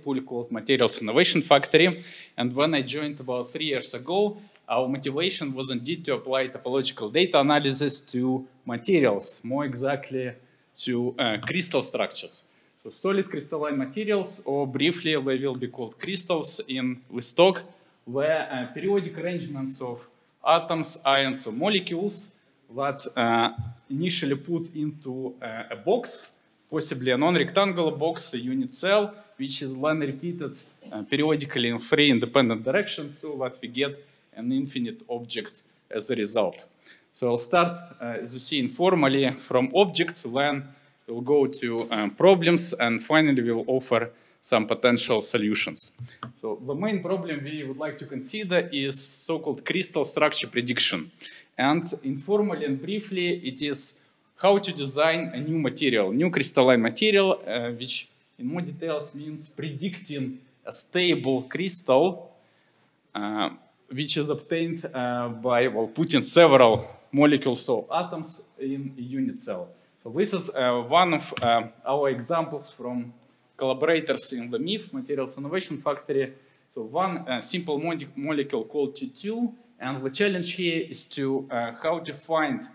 pool called Materials Innovation Factory. And when I joined about 3 years ago, our motivation was indeed to apply topological data analysis to materials, more exactly to crystal structures. So solid crystalline materials, or briefly they will be called crystals in this talk, where periodic arrangements of atoms, ions, or molecules that initially put into a box, possibly a non-rectangular box, a unit cell, which is then repeated periodically in 3 independent directions, so that we get an infinite object as a result. So I'll start, as you see, informally from objects, then we'll go to problems, and finally we'll offer some potential solutions. So the main problem we would like to consider is so-called crystal structure prediction. And informally and briefly, it is how to design a new material, new crystalline material, which in more details means predicting a stable crystal, which is obtained by putting several molecules or atoms in a unit cell. So this is one of our examples from collaborators in the MIF, Materials Innovation Factory. So one simple molecule called T2, and the challenge here is to how to find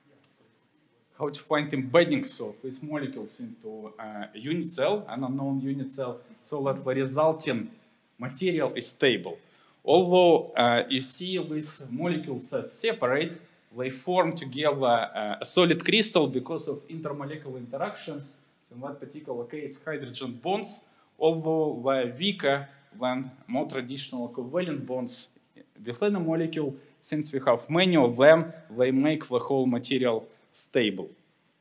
embeddings of these molecules into a unit cell, an unknown unit cell, so that the resulting material is stable. Although you see these molecules are separate, they form together a solid crystal because of intermolecular interactions. So in that particular case, hydrogen bonds, although they're weaker than more traditional covalent bonds within a molecule, since we have many of them, they make the whole material stable.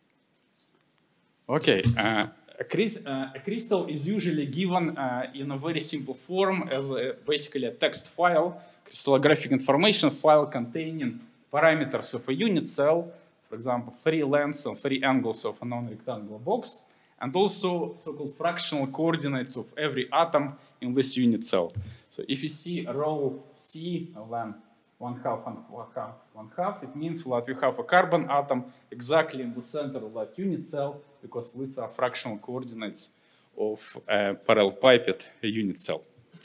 Okay, a crystal is usually given in a very simple form as basically a text file, crystallographic information file containing parameters of a unit cell, for example, 3 lengths and 3 angles of a non-rectangular box, and also so-called fractional coordinates of every atom in this unit cell. So if you see a row C, then 1/2 and 1/2, 1/2, it means that we have a carbon atom exactly in the center of that unit cell, because these are fractional coordinates of a parallelepiped unit cell.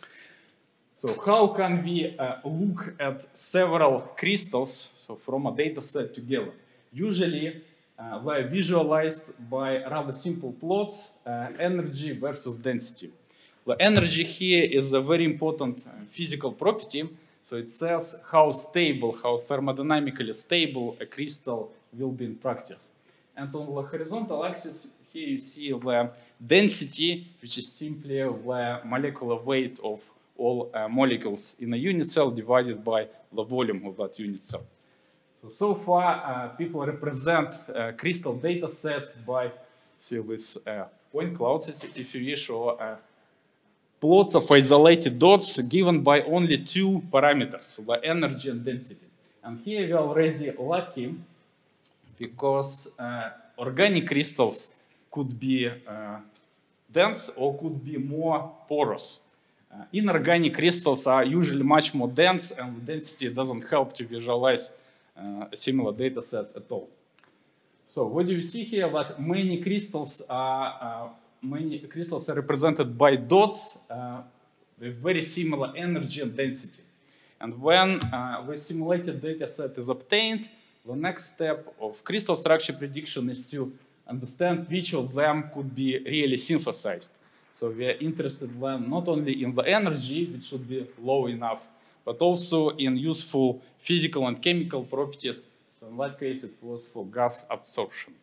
So how can we look at several crystals, so from a data set together? Usually they're visualized by rather simple plots, energy versus density. The energy here is a very important physical property. So it says how stable, how thermodynamically stable a crystal will be in practice. And on the horizontal axis, here you see the density, which is simply the molecular weight of all molecules in a unit cell divided by the volume of that unit cell. So far, people represent crystal data sets by these point clouds, if you wish, or plots of isolated dots given by only 2 parameters, the energy and density. And here we are already lucky because organic crystals could be dense or could be more porous. Inorganic crystals are usually much more dense, and the density doesn't help to visualize a similar data set at all. So what do you see here? That many crystals are represented by dots with very similar energy and density. And when the simulated data set is obtained, the next step of crystal structure prediction is to understand which of them could be really synthesized. So we are interested then not only in the energy, which should be low enough, but also in useful physical and chemical properties. So in that case, it was for gas absorption.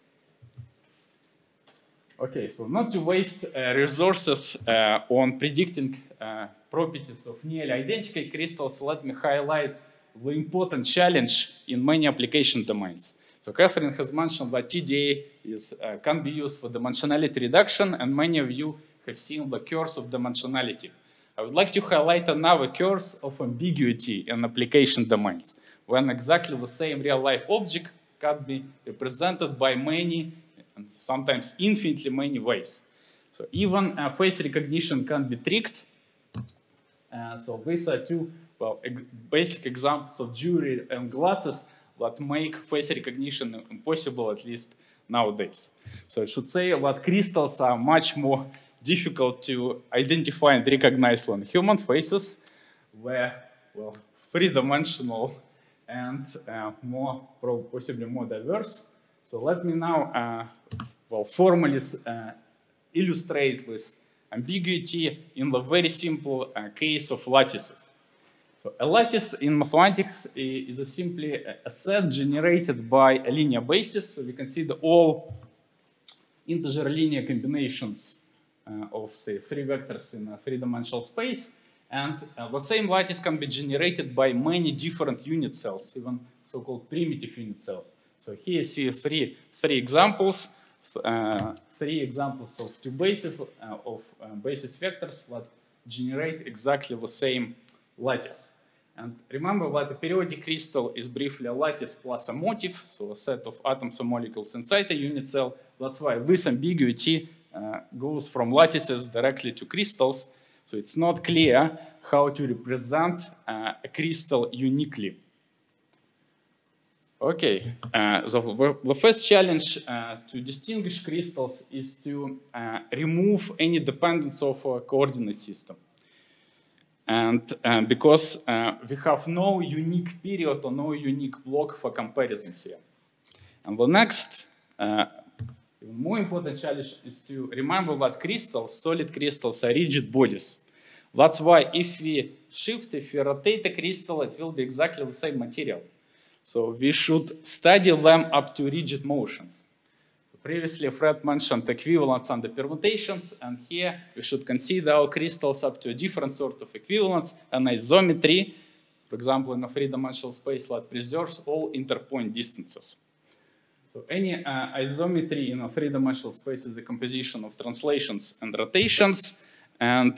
Okay, so not to waste resources on predicting properties of nearly identical crystals, let me highlight the important challenge in many application domains. So Catherine has mentioned that TDA can be used for dimensionality reduction, and many of you have seen the curse of dimensionality. I would like to highlight another curse of ambiguity in application domains, when exactly the same real-life object can be represented by many, and sometimes infinitely many ways. So even face recognition can be tricked. So these are 2 basic examples of jewelry and glasses that make face recognition impossible, at least nowadays. So I should say that crystals are much more difficult to identify and recognize than human faces were, well, three-dimensional and possibly more diverse. So let me now, formally illustrate this ambiguity in the very simple case of lattices. So a lattice in mathematics is simply a set generated by a linear basis. So we consider all integer linear combinations of, say, three vectors in a three-dimensional space. And the same lattice can be generated by many different unit cells, even so-called primitive unit cells. So here you see three examples, of two bases of basis vectors that generate exactly the same lattice. And remember that a periodic crystal is briefly a lattice plus a motif, so a set of atoms or molecules inside a unit cell. That's why this ambiguity goes from lattices directly to crystals. So it's not clear how to represent a crystal uniquely. Okay, so the first challenge to distinguish crystals is to remove any dependence of a coordinate system. And because we have no unique period or no unique block for comparison here. And the next, even more important challenge is to remember that crystals, solid crystals, are rigid bodies. That's why if we rotate a crystal, it will be exactly the same material. So we should study them up to rigid motions. Previously, Fred mentioned equivalence under permutations, and here we should consider our crystals up to a different sort of equivalence, an isometry, for example, in a three-dimensional space that preserves all interpoint distances. So any isometry in a three-dimensional space is a composition of translations and rotations, and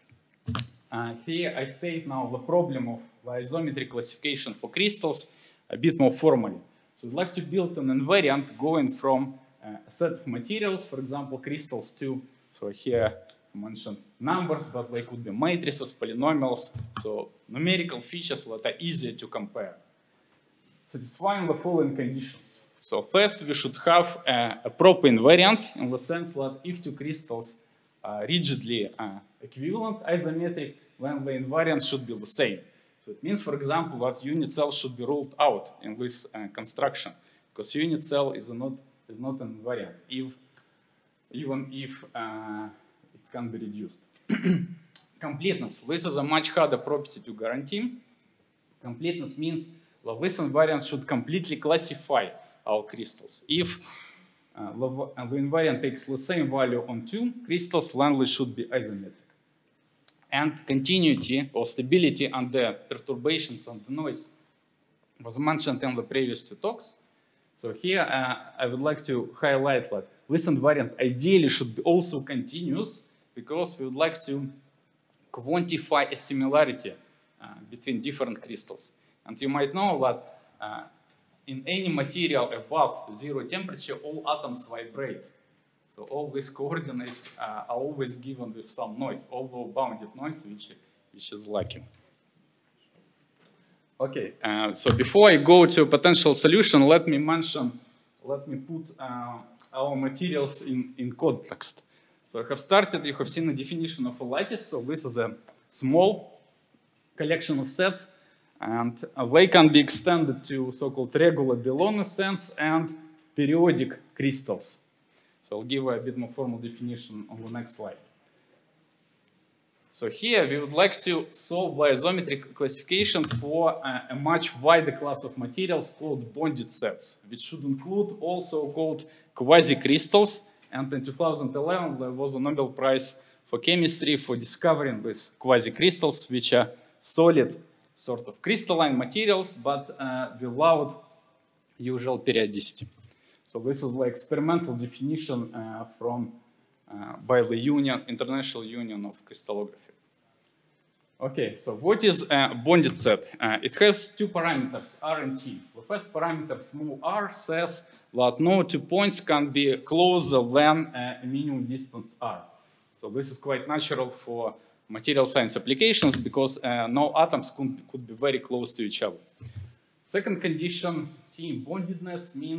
here I state now the problem of the isometry classification for crystals a bit more formally. So I'd like to build an invariant going from a set of materials, for example, crystals to, so here I mentioned numbers, but they could be matrices, polynomials, so numerical features that are easier to compare. Satisfying the following conditions. So first, we should have a proper invariant in the sense that if two crystals are rigidly equivalent, isometric, then the invariant should be the same. So it means, for example, that unit cell should be ruled out in this construction, because unit cell is not an invariant, even if it can be reduced. Completeness. This is a much harder property to guarantee. Completeness means that this invariant should completely classify our crystals. If the invariant takes the same value on two crystals, then it should be isometric. And continuity or stability under perturbations and noise was mentioned in the previous two talks. So here I would like to highlight that this invariant ideally should be also continuous, because we would like to quantify a similarity between different crystals. And you might know that in any material above 0 temperature, all atoms vibrate. So all these coordinates are always given with some noise, although bounded noise, which is lacking. Okay, so before I go to a potential solution, let me put our materials in context. So I have started, you have seen the definition of a lattice. So this is a small collection of sets, and they can be extended to so-called regular Delaunay sets and periodic crystals. So I'll give a bit more formal definition on the next slide. So here we would like to solve the isometric classification for a much wider class of materials called bonded sets, which should include also called quasi-crystals. And in 2011, there was a Nobel Prize for Chemistry for discovering these quasi-crystals, which are solid, sort of crystalline materials, but without usual periodicity. So this is the experimental definition by the International Union of Crystallography. Okay, so what is a bonded set? It has two parameters, R and T. The first parameter, small r, says that no two points can be closer than a minimum distance r. So this is quite natural for material science applications, because no atoms could be very close to each other. Second condition, T bondedness, means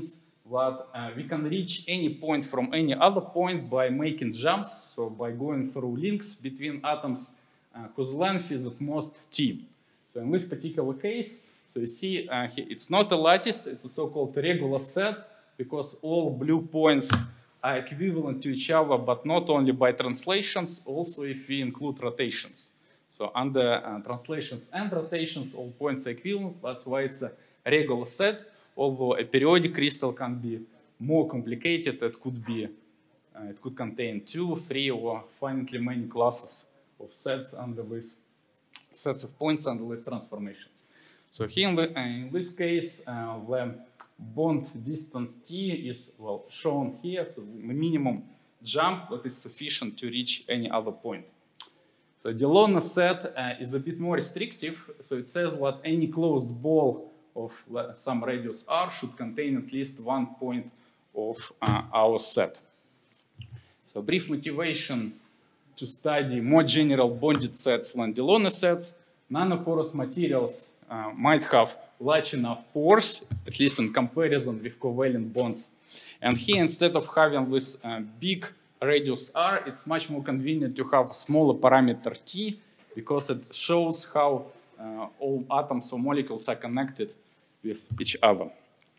that we can reach any point from any other point by making jumps, so by going through links between atoms whose length is at most t. So in this particular case, so you see it's not a lattice, it's a so-called regular set, because all blue points are equivalent to each other, but not only by translations, also if we include rotations. So under translations and rotations, all points are equivalent. That's why it's a regular set. Although a periodic crystal can be more complicated, it could contain 2, 3, or finitely many classes of sets under this sets of points under these transformations. So here in this case, the bond distance t is shown here. So the minimum jump that is sufficient to reach any other point. So Delaunay set is a bit more restrictive. So it says that any closed ball of some radius r should contain at least one point of our set. So brief motivation to study more general bonded sets than Delaunay sets. Nanoporous materials might have large enough pores, at least in comparison with covalent bonds. And here, instead of having this big radius r, it's much more convenient to have a smaller parameter t, because it shows how all atoms or molecules are connected with each other.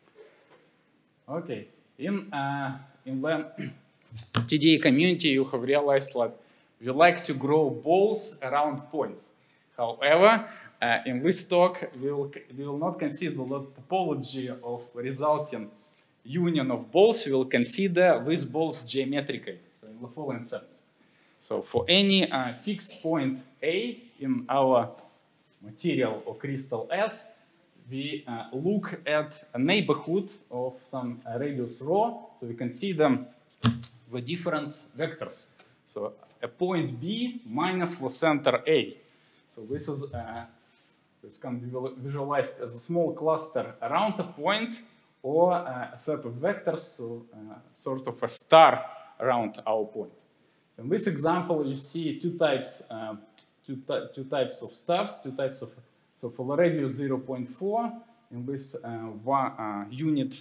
Okay, in the TDA community, you have realized that we like to grow balls around points. However, in this talk, we will not consider the topology of resulting union of balls. We will consider these balls geometrically, so in the following sense. So for any fixed point A in our material or crystal S, we look at a neighborhood of some radius rho, so we consider the difference vectors. So a point B minus the center A. So this can be visualized as a small cluster around a point, or a set of vectors, so sort of a star around our point. In this example, you see two types of stars, so for the radius 0.4, in this unit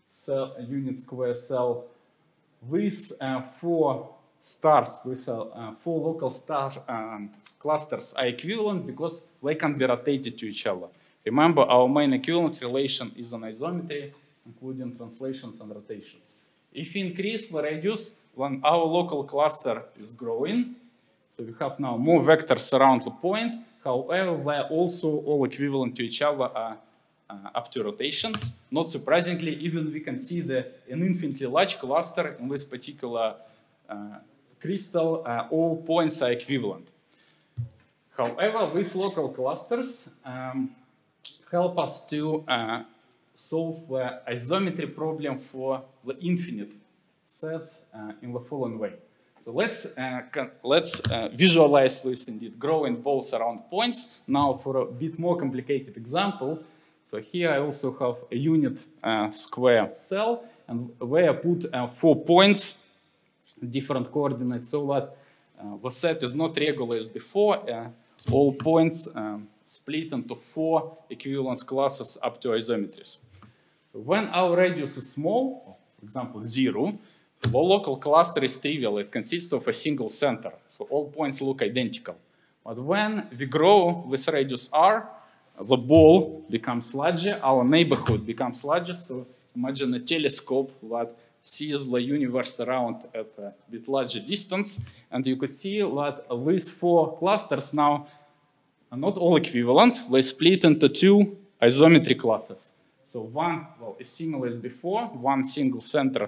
square cell, these 4 stars, these 4 local star clusters are equivalent because they can be rotated to each other. Remember, our main equivalence relation is an isometry, including translations and rotations. If we increase the radius, when our local cluster is growing, so we have now more vectors around the point. However, they're also all equivalent to each other up to rotations. Not surprisingly, even we consider an infinitely large cluster in this particular crystal, all points are equivalent. However, these local clusters help us to solve the isometry problem for the infinite sets in the following way. So let's visualize this indeed, growing balls around points. Now for a bit more complicated example. So here I also have a unit square cell, and where I put 4 points, different coordinates, so that the set is not regular as before. All points split into 4 equivalence classes up to isometries. When our radius is small, for example 0, the local cluster is trivial. It consists of a single center, so all points look identical. But when we grow with radius r, the ball becomes larger, our neighborhood becomes larger. So imagine a telescope that sees the universe around at a bit larger distance, and you could see that these 4 clusters now are not all equivalent. They split into 2 isometry classes. So one is similar as before, one single center,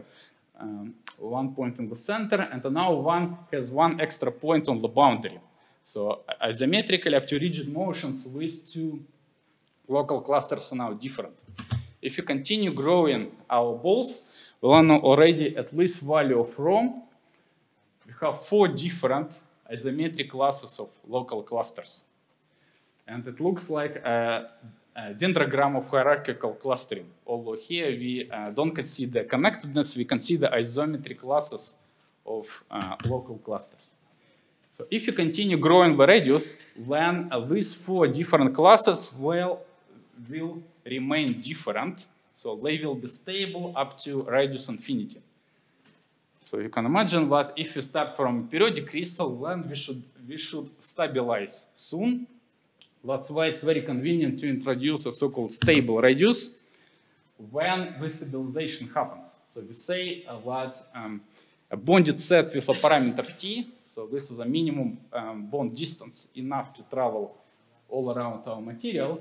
1 point in the center, and now one has 1 extra point on the boundary. So isometrically, up to rigid motions, these 2 local clusters are now different. If you continue growing our balls, we learn already at least value of rho. We have 4 different isometric classes of local clusters. And it looks like a dendrogram of hierarchical clustering. Although here we don't consider connectedness, we consider isometric classes of local clusters. So if you continue growing the radius, then these 4 different classes will remain different. So they will be stable up to radius infinity. So you can imagine that if we start from periodic crystal, then we should stabilize soon. That's why it's very convenient to introduce a so-called stable radius when the stabilization happens. So we say that a bonded set with a parameter t, so this is a minimum bond distance enough to travel all around our material.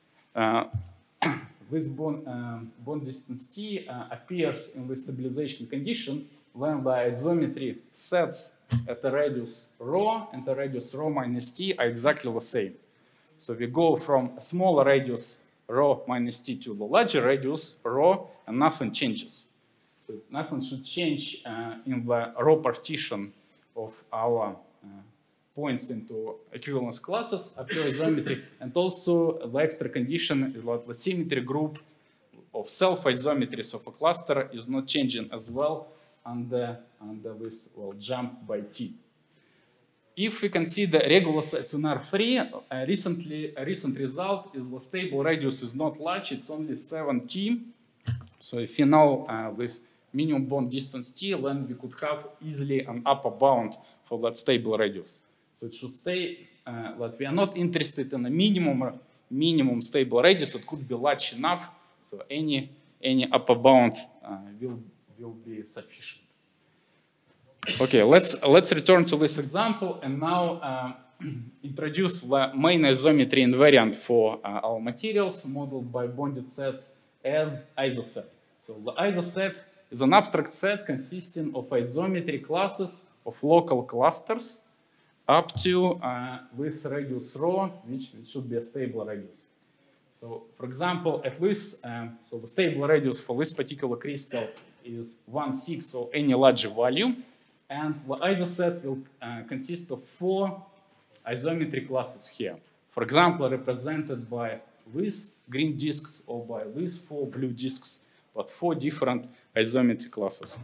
This bond distance t appears in the stabilization condition when the isometry sets at a radius rho and the radius rho minus t are exactly the same. So we go from a smaller radius rho minus t to the larger radius rho, and nothing changes. So nothing should change in the rho partition of our points into equivalence classes up to isometry, and also the extra condition is that the symmetry group of self-isometries of a cluster is not changing as well under this jump by t. If we consider regular sets in R3, a recent result is the stable radius is not large, it's only 7t. So if you know this minimum bond distance t, then we could have easily an upper bound for that stable radius. So it should say that we are not interested in a minimum stable radius. It could be large enough, so any upper bound will be sufficient. Okay, let's return to this example and now introduce the main isometry invariant for our materials modeled by bonded sets as isoset. So the isoset is an abstract set consisting of isometry classes of local clusters up to this radius rho, which should be a stable radius. So, for example, at this, so the stable radius for this particular crystal is 1/6 or any larger value, and the isoset will consist of 4 isometry classes here. For example, represented by these green disks or by these 4 blue disks, but 4 different isometry classes.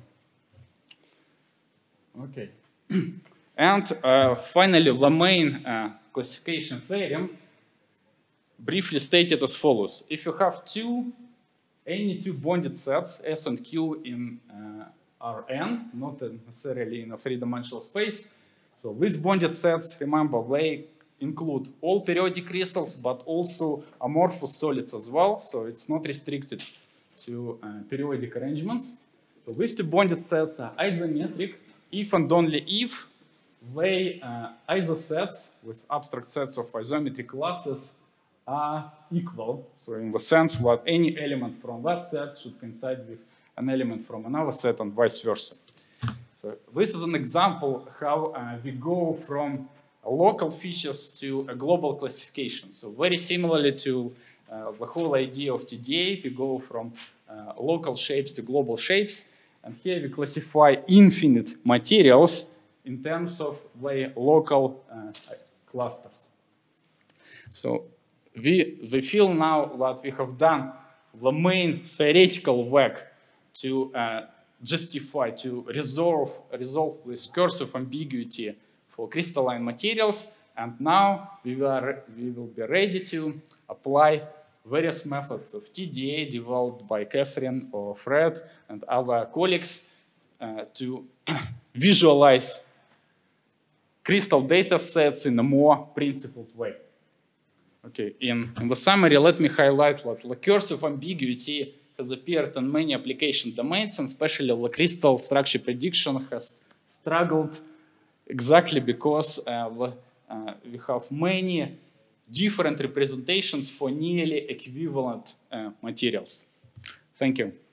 Okay. And finally, the main classification theorem, briefly stated as follows. If you have any two bonded sets, S and Q in Rn, not necessarily in a three-dimensional space, so these bonded sets, remember, they include all periodic crystals, but also amorphous solids as well, so it's not restricted to periodic arrangements. So these two bonded sets are isometric if and only if they isosets with abstract sets of isometry classes are equal. So in the sense that any element from that set should coincide with an element from another set and vice versa. So this is an example how we go from local features to a global classification. So very similarly to the whole idea of TDA, we go from local shapes to global shapes. And here we classify infinite materials in terms of their local clusters. So we feel now that we have done the main theoretical work to justify, to resolve this cursive ambiguity for crystalline materials, and now we will be ready to apply various methods of TDA developed by Catherine or Fred and other colleagues to visualize crystal data sets in a more principled way. Okay, in the summary, let me highlight that the cursive ambiguity has appeared in many application domains, and especially the crystal structure prediction has struggled exactly because we have many different representations for nearly equivalent materials. Thank you.